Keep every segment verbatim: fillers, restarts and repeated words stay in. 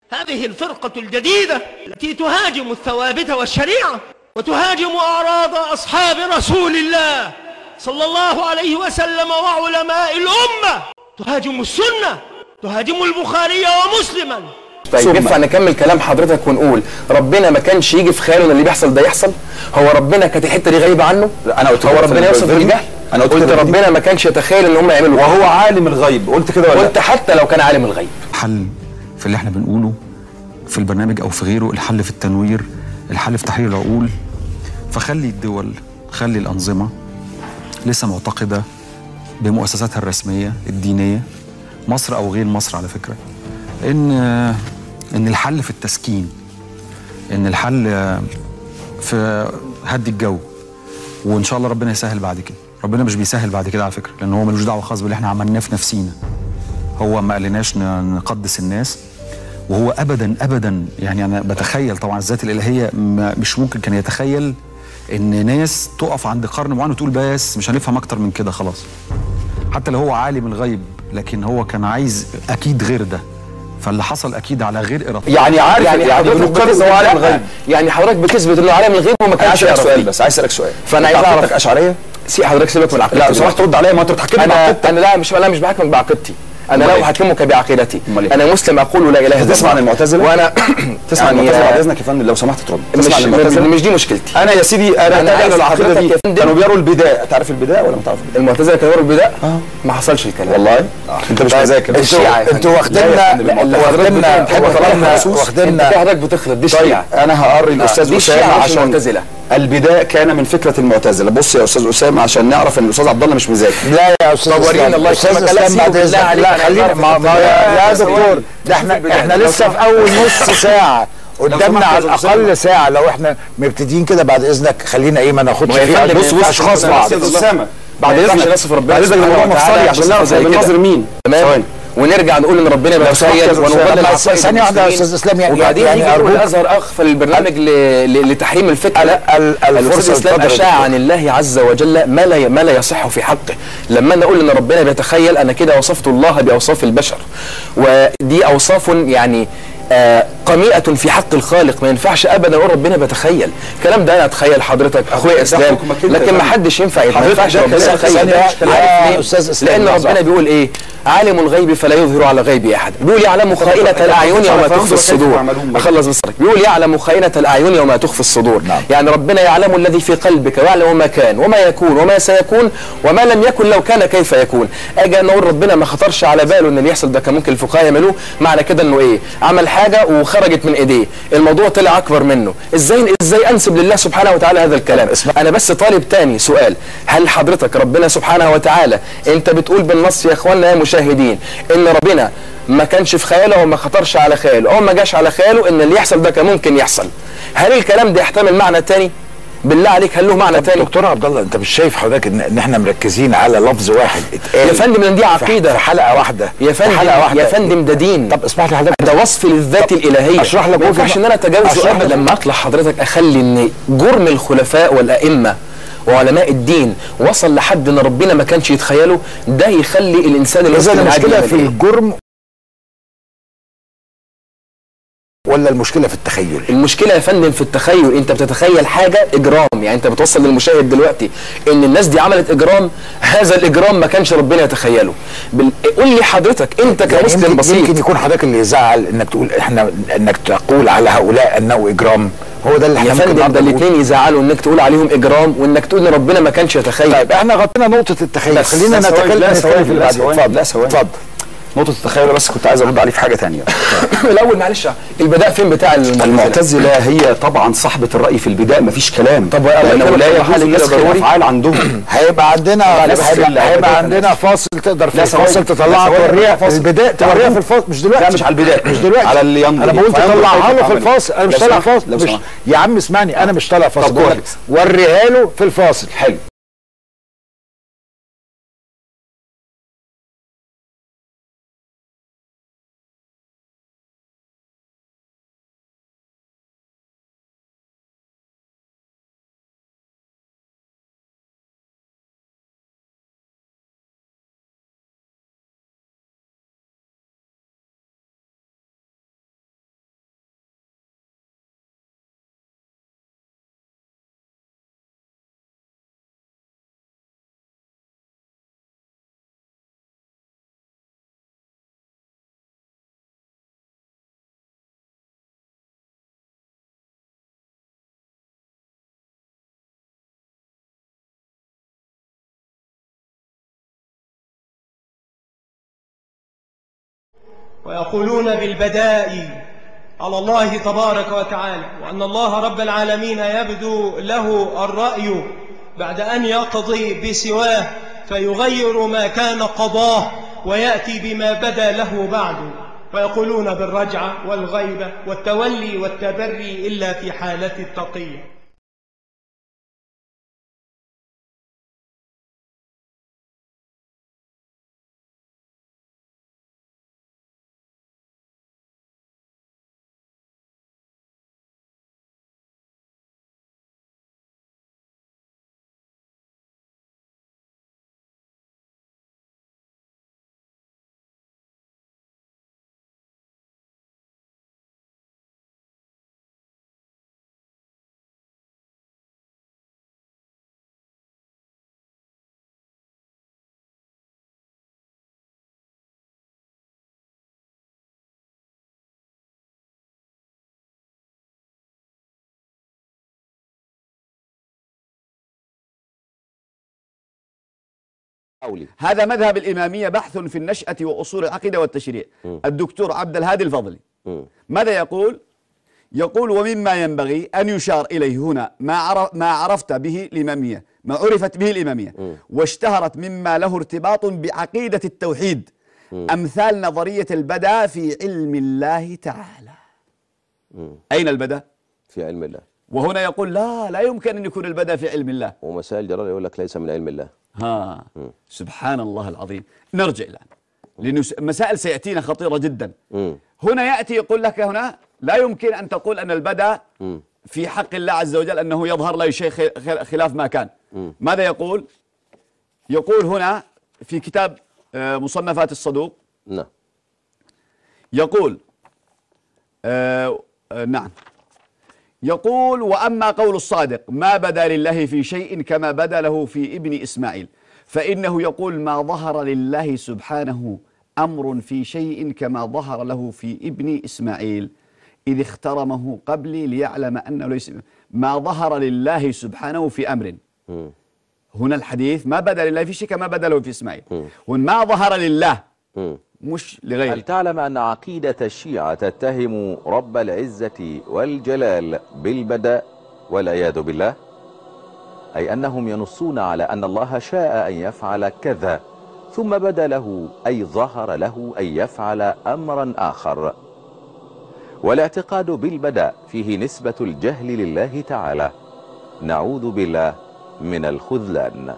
هذه الفرقة الجديدة التي تهاجم الثوابت والشريعة وتهاجم أعراض أصحاب رسول الله صلى الله عليه وسلم وعلماء الأمة، تهاجم السنة، تهاجم البخاري ومسلما. طيب ينفع نكمل كلام حضرتك ونقول ربنا ما كانش يجي في خياله ان اللي بيحصل ده يحصل؟ هو ربنا كانت الحته دي غايبه عنه؟ لا انا قلت هو ربنا يوصف بالجهل؟ انا قلت, قلت ربنا ما كانش يتخيل ان هم يعملوا وهو عالم الغيب، قلت كده ولا؟ قلت حتى لو كان عالم الغيب. الحل في اللي احنا بنقوله في البرنامج او في غيره، الحل في التنوير، الحل في تحرير العقول. فخلي الدول، خلي الانظمه لسه معتقده بمؤسساتها الرسميه الدينيه، مصر او غير مصر على فكره، ان ان الحل في التسكين، ان الحل في هدي الجو، وان شاء الله ربنا يسهل بعد كده. ربنا مش بيسهل بعد كده على فكره، لان هو ملوش دعوه خالص باللي احنا عملناه في نفسينا. هو ما قالناش نقدس الناس، وهو ابدا ابدا يعني انا بتخيل طبعا الذات الالهيه مش ممكن كان يتخيل ان ناس تقف عند قرن معين وتقول بس مش هنفهم اكتر من كده خلاص. حتى لو هو عالم الغيب، لكن هو كان عايز اكيد غير ده، فاللي حصل اكيد على غير ارادته. يعني عارف يعني, يعني حضرتك هو عالم الغيب، يعني حضرتك بتثبت انه عالم الغيب وما كانش يعرف. سؤال بس عايز اسالك سؤال، فانا عايز اعرف اشعريه؟ سي حضرتك سيبك من عقيدتي. لا لو سمحت رد عليا، ما انت بتحكمني انا بعقيدتك. انا لا مش لا مش بحكمك بعقيدتي، انا لا احكمك بعقيدتي. انا مسلم اقول لا اله الا الله. تسمع عن المعتزله؟ وانا تسمع عن المعتزله بعد اذنك يا فندم لو سمحت ترد. تسمع عن المعتزله؟ مش دي مشكلتي. انا يا سيدي انا انا العقيده دي كانوا بيروا البداء. تعرف البداء ولا ما تعرفش؟ المعتزله كانوا بيروا البداء؟ اه ما حصلش الكلام والله. انت مش مذاكر. انتوا واخديننا واخديننا واخديننا في حضرتك بتخلط. دي الشيعه. انا هقري الاستاذ اسامه عشان المعتزله. البداء كان من فكره المعتزله. بص يا استاذ اسامه عشان نعرف ان الاستاذ عبد الله مش مذاكر. لا يا استاذ ورينا الله يسلمك. لا خلينا يا دكتور، ده احنا احنا لسه في اول نص ساعه قدامنا على الاقل ساعه. لو احنا مبتدئين كده بعد اذنك خلينا ايه ما ناخدش فيها. بص بص اشخاص بعض. استاذ اسامه بعد اذنك بعد اذنك الموضوع مفصلي عشان نعرف بنناظر مين. تمام. ونرجع نقول ان ربنا بيتخيل ونبدل العقائد. ثانيه واحده يا استاذ اسلام، يعني وبعدين يعني ارجو الازهر اخ في البرنامج لتحريم الفكره. لا الاستاذ اسلام اشاع عن الله عز وجل ما لا ما لا يصح في حقه. لما انا اقول ان ربنا بيتخيل انا كده وصفت الله باوصاف البشر، ودي اوصاف يعني آه قميئة في حق الخالق. ما ينفعش ابدا اقول ربنا بيتخيل. الكلام ده انا اتخيل حضرتك اخويا اسلام، لكن ما حدش ينفع ما ينفعش ربنا يتخيل. لان ربنا بيقول ايه؟ عالم الغيب فلا يظهر على غيبه احد. بيقول يعلم خائنة الاعين وما تخفي الصدور. اخلص بصرك. بيقول يعلم خائنة الاعين وما تخفي الصدور. يعني ربنا يعلم الذي في قلبك ويعلم ما كان وما يكون وما سيكون وما لم يكن لو كان كيف يكون. اجي نقول ربنا ما خطرش على باله ان اللي يحصل ده كان ممكن الفقهاء يعملوه، معنى كده انه ايه؟ عمل حاجه وخرجت من ايديه، الموضوع طلع اكبر منه. ازاي ازاي انسب لله سبحانه وتعالى هذا الكلام؟ انا بس طالب تاني سؤال، هل حضرتك ربنا سبحانه وتعالى انت بتقول بالنص يا اخواننا يا مشاهدين ان ربنا ما كانش في خياله وما خطرش على خياله او ما جاش على خياله ان اللي يحصل ده كان ممكن يحصل؟ هل الكلام ده يحتمل معنى تاني؟ بالله عليك هل له معنى تاني؟ دكتور عبد الله انت مش شايف حضرتك ان, إن احنا مركزين على لفظ واحد اتقال يا فندم؟ لان دي عقيده في حلقه واحده يا فندم. حلقه واحده يا فندم ده دين. طب اسمح لي حضرتك، ده وصف للذات الالهيه. اشرح لك. ما ينفعش ان انا اتجاوزه ابدا. لما اطلع حضرتك اخلي ان جرم الخلفاء والائمه وعلماء الدين وصل لحد ان ربنا ما كانش يتخيله، ده يخلي الانسان المسلم المشكله في الجرم ولا المشكله في التخيل؟ المشكله يا فندم في التخيل. انت بتتخيل حاجه اجرام، يعني انت بتوصل للمشاهد دلوقتي ان الناس دي عملت اجرام، هذا الاجرام ما كانش ربنا يتخيله. بال... قول لي حضرتك انت كمسلم يعني بسيط يمكن يكون حضرتك اللي يزعل انك تقول احنا انك تقول على هؤلاء انه اجرام. هو ده اللي احنا يا فندم ده الاثنين يزعلوا انك تقول عليهم اجرام وانك تقول ان ربنا ما كانش يتخيل. طيب احنا غطينا نقطه التخيل، خلينا نتكلم في اللي بعدين. اتفضل. لا ثواني اتفضل. نقطة التخيل بس كنت عايز ارد عليه في حاجة ثانية. الاول معلش البداء فين بتاع المعتزلة؟ المعتزلة هي طبعا صاحبة الرأي في البداء مفيش كلام. طب ولا يجوز نسخ الافعال عندهم. هيبقى عندنا هيبقى عندنا فاصل تقدر في الفاصل تطلعها توريها في البداء، توريها في الفاصل مش دلوقتي. لا مش على البداء، مش دلوقتي على اللي ينظر. انا بقول تطلعها له في الفاصل. انا مش طالع فاصل. يا عم اسمعني انا مش طالع فاصل. وريها له في الفاصل. حلو. ويقولون بالبداء على الله تبارك وتعالى، وأن الله رب العالمين يبدو له الرأي بعد أن يقضي بسواه فيغير ما كان قضاه ويأتي بما بدا له بعد. ويقولون بالرجعة والغيبة والتولي والتبري إلا في حالة التقية. هذا مذهب الإمامية، بحث في النشأة وأصول العقيدة والتشريع. م. الدكتور عبد الهادي الفضلي م. ماذا يقول؟ يقول: ومما ينبغي أن يشار إليه هنا ما عرف ما عرفت به الإمامية، ما عرفت به الإمامية م. واشتهرت مما له ارتباط بعقيدة التوحيد، م. أمثال نظرية البدء في علم الله تعالى. م. أين البدء؟ في علم الله. وهنا يقول لا لا يمكن أن يكون البدء في علم الله، ومسائل جرار يقول لك ليس من علم الله. ها م. سبحان الله العظيم. نرجع الآن لأن مسائل سيأتينا خطيرة جدا. م. هنا يأتي يقول لك هنا لا يمكن أن تقول أن البدء م. في حق الله عز وجل أنه يظهر لا شيء خلاف ما كان. م. ماذا يقول؟ يقول هنا في كتاب مصنفات الصدوق. نعم. يقول آه آه نعم يقول: وأما قول الصادق ما بدا لله في شيء كما بدا له في ابن إسماعيل، فإنه يقول ما ظهر لله سبحانه أمر في شيء كما ظهر له في ابن إسماعيل، إذ اخترمه قبلي ليعلم أنه ليس ما ظهر لله سبحانه في أمر. م. هنا الحديث ما بدا لله في شيء كما بدا له في إسماعيل، وما ظهر لله م. مش لغيره. هل تعلم أن عقيدة الشيعة تتهم رب العزة والجلال بالبدء والعياذ بالله؟ أي أنهم ينصون على أن الله شاء أن يفعل كذا ثم بدا له، أي ظهر له أن يفعل أمرا آخر. والاعتقاد بالبدء فيه نسبة الجهل لله تعالى، نعوذ بالله من الخذلان.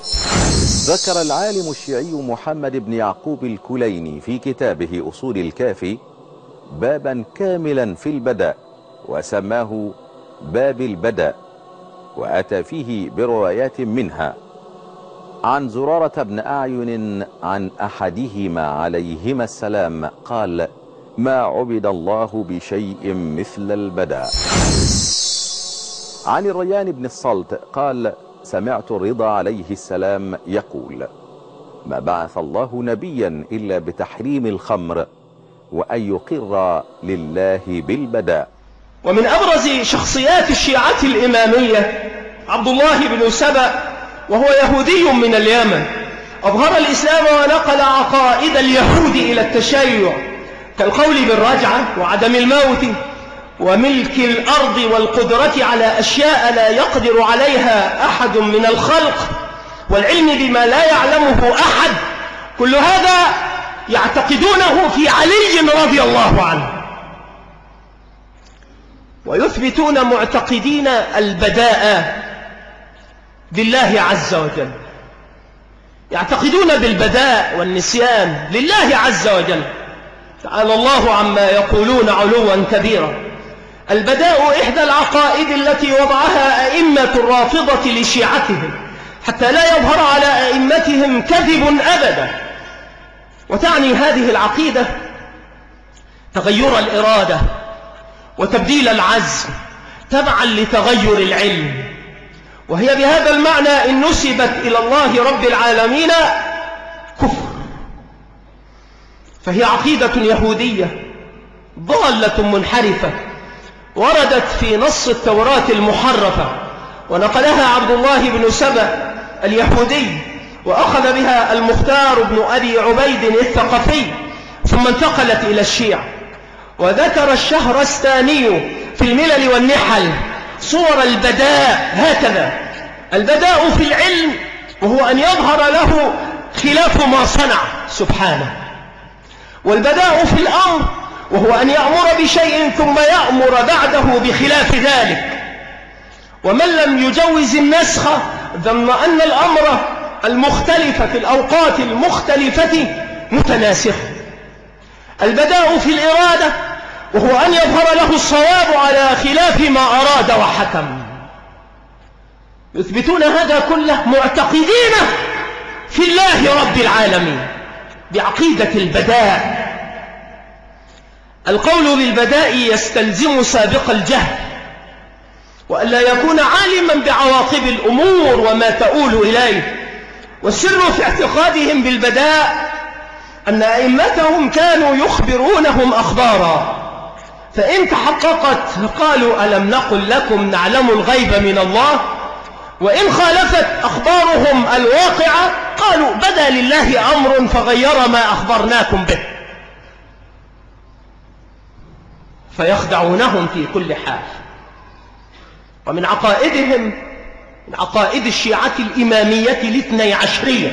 ذكر العالم الشيعي محمد بن يعقوب الكليني في كتابه أصول الكافي بابا كاملا في البدء وسماه باب البدء، وأتى فيه بروايات منها عن زرارة بن أعين عن أحدهما عليهما السلام قال: ما عبد الله بشيء مثل البدء. عن الريان بن الصلت قال: سمعت الرضا عليه السلام يقول: ما بعث الله نبيا إلا بتحريم الخمر وأن يقر لله بالبدء. ومن أبرز شخصيات الشيعة الإمامية عبد الله بن سبأ، وهو يهودي من اليمن، أظهر الإسلام ونقل عقائد اليهود إلى التشيع كالقول بالرجعة وعدم الموت وملك الأرض والقدرة على أشياء لا يقدر عليها أحد من الخلق، والعلم بما لا يعلمه أحد. كل هذا يعتقدونه في علي رضي الله عنه، ويثبتون معتقدين البداء لله عز وجل، يعتقدون بالبداء والنسيان لله عز وجل، تعالى الله عما يقولون علوا كبيرا. البداء إحدى العقائد التي وضعها أئمة الرافضة لشيعتهم حتى لا يظهر على أئمتهم كذب أبدا. وتعني هذه العقيدة تغير الإرادة وتبديل العزم تبعا لتغير العلم، وهي بهذا المعنى إن نسبت إلى الله رب العالمين كفر، فهي عقيدة يهودية ضالة منحرفة وردت في نص التوراة المحرفة، ونقلها عبد الله بن سبأ اليهودي، وأخذ بها المختار بن أبي عبيد الثقفي، ثم انتقلت إلى الشيعة. وذكر الشهرستاني في الملل والنحل صور البداء هكذا: البداء في العلم وهو أن يظهر له خلاف ما صنع سبحانه، والبداء في الأمر وهو أن يأمر بشيء ثم يأمر بعده بخلاف ذلك. ومن لم يجوز النسخ ظن أن الأمر المختلف في الأوقات المختلفة متناسخ. البداء في الإرادة وهو أن يظهر له الصواب على خلاف ما أراد وحكم. يثبتون هذا كله معتقدين في الله رب العالمين بعقيدة البداء. القول بالبداء يستلزم سابق الجهل، وألا يكون عالما بعواقب الأمور وما تؤول إليه. والسر في اعتقادهم بالبداء أن أئمتهم كانوا يخبرونهم أخبارا، فإن تحققت قالوا ألم نقل لكم نعلم الغيب من الله، وإن خالفت أخبارهم الواقعة قالوا بدا لله أمر فغير ما أخبرناكم به، فيخدعونهم في كل حال. ومن عقائدهم من عقائد الشيعة الإمامية الاثني عشرية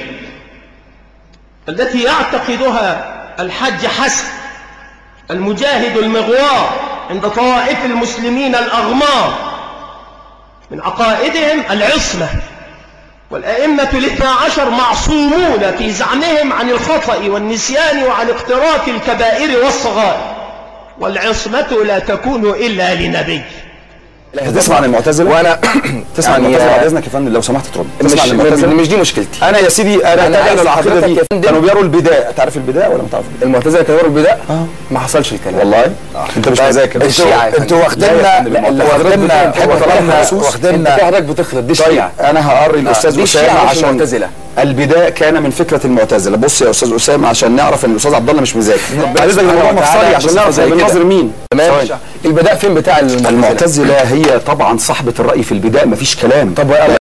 التي يعتقدها الحج حسن المجاهد المغوار عند طوائف المسلمين الأغمار، من عقائدهم العصمة، والأئمة الاثنى عشر معصومون في زعمهم عن الخطأ والنسيان وعن اقتراف الكبائر والصغائر، والعصمة لا تكون إلا لنبي. تسمع عن المعتزله؟ وانا تسمع عن المعتزله بعد اذنك يا فندم لو سمحت ترد. مش, تسمع عن المعتزله؟ مش دي مشكلتي. انا يا سيدي انا انا عايز العقيده دي حضرتك كانوا بيروا البداء. تعرف البداء ولا ما تعرف البداء؟ المعتزله كانوا يروا البداء؟ اه ما حصلش الكلام والله. آه. انت مش مذاكر. الشيعة انتوا واخديننا واخديننا واخديننا واخديننا انت حضرتك بتخلط دي الشيعة. انا هقري الاستاذ اسامه عشان المعتزله. البداء كان من فكره المعتزله. بص يا استاذ اسامه عشان نعرف ان الاستاذ عبد الله مش مذاكر. عايزك الموضوع مفصلي عشان نعرف بنناظر مين. تمام. البداء فين بتاع المعتزله؟ المعتزله هي طبعا صاحبه الراي في البداء، مفيش كلام. طب